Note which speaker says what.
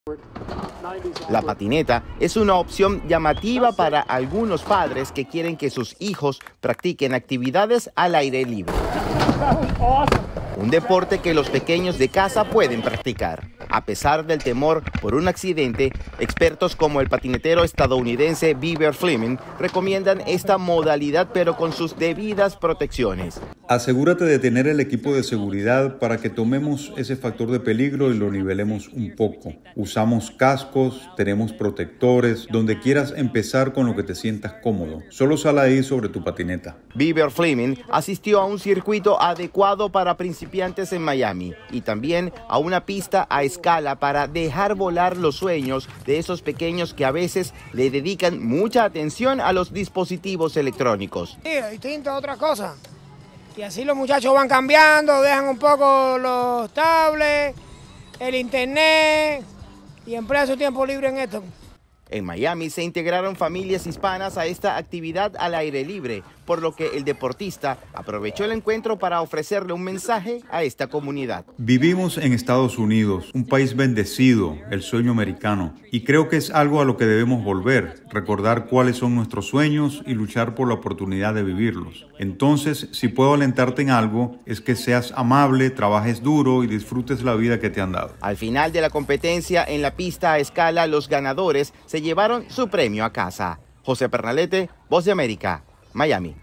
Speaker 1: La patineta es una opción llamativa para algunos padres que quieren que sus hijos practiquen actividades al aire libre. Un deporte que los pequeños de casa pueden practicar. A pesar del temor por un accidente, expertos como el patinetero estadounidense Beaver Fleming recomiendan esta modalidad, pero con sus debidas protecciones.
Speaker 2: Asegúrate de tener el equipo de seguridad para que tomemos ese factor de peligro y lo nivelemos un poco. Usamos cascos, tenemos protectores, donde quieras empezar con lo que te sientas cómodo. Solo sal ahí sobre tu patineta.
Speaker 1: Beaver Fleming asistió a un circuito adecuado para principiantes en Miami y también a una pista a escala para dejar volar los sueños de esos pequeños que a veces le dedican mucha atención a los dispositivos electrónicos.
Speaker 3: Sí, distinto a otra cosa. Y así los muchachos van cambiando, dejan un poco los tablets, el internet y emplean su tiempo libre en esto.
Speaker 1: En Miami se integraron familias hispanas a esta actividad al aire libre, por lo que el deportista aprovechó el encuentro para ofrecerle un mensaje a esta comunidad.
Speaker 2: Vivimos en Estados Unidos, un país bendecido, el sueño americano, y creo que es algo a lo que debemos volver, recordar cuáles son nuestros sueños y luchar por la oportunidad de vivirlos. Entonces, si puedo alentarte en algo, es que seas amable, trabajes duro y disfrutes la vida que te han dado.
Speaker 1: Al final de la competencia en la pista a escala, los ganadores se llevaron su premio a casa. José Pernalete, Voz de América, Miami.